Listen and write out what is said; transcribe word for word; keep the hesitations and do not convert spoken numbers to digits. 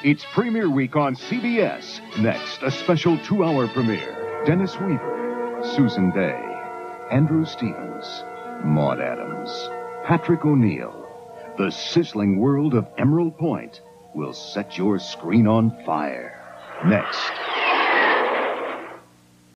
It's premiere week on C B S. Next, a special two-hour premiere. Dennis Weaver, Susan Day, Andrew Stevens, Maude Adams, Patrick O'Neill. The sizzling world of Emerald Point will set your screen on fire. Next.